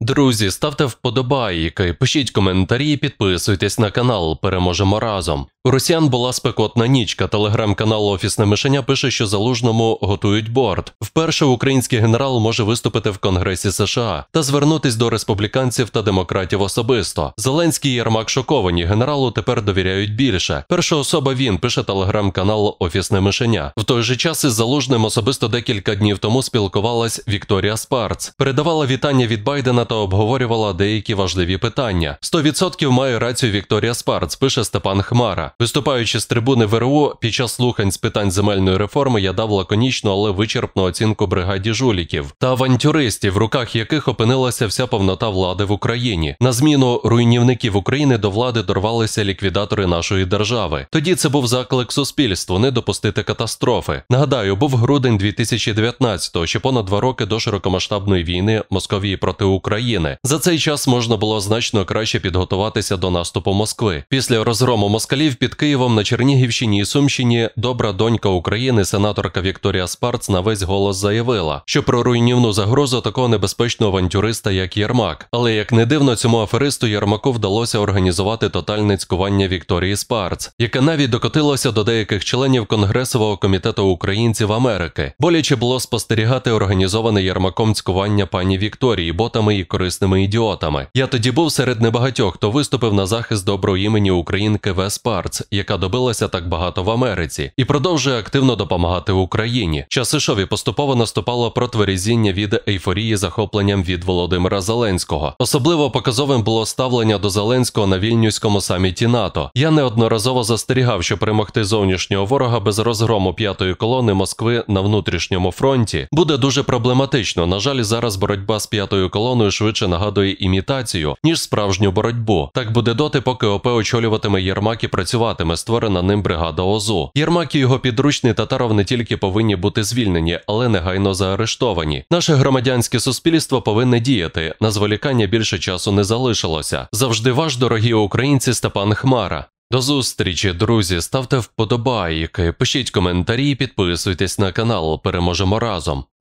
Друзі, ставте вподобайки, пишіть коментарі, підписуйтесь на канал, переможемо разом. У росіян була спекотна нічка. Телеграм-канал «Офісне мишеня» пише, що Залужному готують борт. Вперше український генерал може виступити в Конгресі США та звернутись до республіканців та демократів особисто. Зеленський і Єрмак шоковані, генералу тепер довіряють більше. Перша особа він, пише телеграм-канал «Офісне мишеня». В той же час із Залужним особисто декілька днів тому спілкувалась Вікторія Спарц. Передавала вітання від Байдена та обговорювала деякі важливі питання. 100% має рацію Вікторія Спарц, пише Степан Хмара. Виступаючи з трибуни ВРУ, під час слухань з питань земельної реформи я дав лаконічну, але вичерпну оцінку бригаді жуліків та авантюристів, в руках яких опинилася вся повнота влади в Україні. На зміну руйнівників України до влади дорвалися ліквідатори нашої держави. Тоді це був заклик суспільству не допустити катастрофи. Нагадаю, був грудень 2019-го, ще понад 2 роки до широкомасштабної війни Московії проти України. За цей час можна було значно краще підготуватися до наступу Москви. Після розгрому москалів під Києвом на Чернігівщині і Сумщині добра донька України, сенаторка Вікторія Спарц, на весь голос заявила, що про руйнівну загрозу такого небезпечного авантюриста, як Єрмак. Але, як не дивно, цьому аферисту Єрмаку вдалося організувати тотальне цькування Вікторії Спарц, яке навіть докотилося до деяких членів Конгресового комітету українців Америки. Боляче було спостерігати організоване Єрмаком цькування пані Вікторії, ботами і корисними ідіотами. Я тоді був серед небагатьох, хто виступив на захист доброго імені українки В. Спарц, яка добилася так багато в Америці, і продовжує активно допомагати Україні. Час ішов і поступово наступало протверезіння від ейфорії захопленням від Володимира Зеленського. Особливо показовим було ставлення до Зеленського на Вільнюському саміті НАТО. Я неодноразово застерігав, що перемогти зовнішнього ворога без розгрому п'ятої колони Москви на внутрішньому фронті буде дуже проблематично. На жаль, зараз боротьба з п'ятою колоною швидше нагадує імітацію, ніж справжню боротьбу. Так буде доти, поки ОП очолюватиме Єрмак і працюватиме створена ним бригада ОЗУ. Єрмак і його підручний Татаров не тільки повинні бути звільнені, але негайно заарештовані. Наше громадянське суспільство повинне діяти. На зволікання більше часу не залишилося. Завжди ваш, дорогі українці, Степан Хмара. До зустрічі, друзі, ставте вподобайки, пишіть коментарі, підписуйтесь на канал, переможемо разом.